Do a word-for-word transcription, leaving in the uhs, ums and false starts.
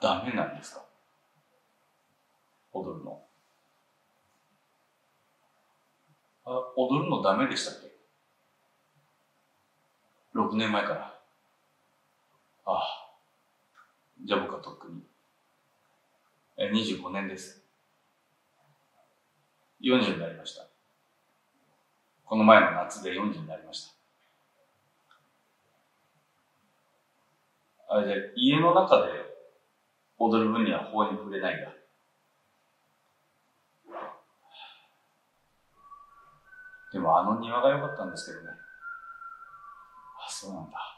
ダメなんですか？踊るの。あ、踊るのダメでしたっけ？ ろく 年前から。ああ。じゃあ僕はとっくに。え、にじゅうごねんです。よんじゅうになりました。この前の夏でよんじゅうになりました。あれで、家の中で踊る分には法に触れないんだ。でもあの庭が良かったんですけどね。あ、そうなんだ。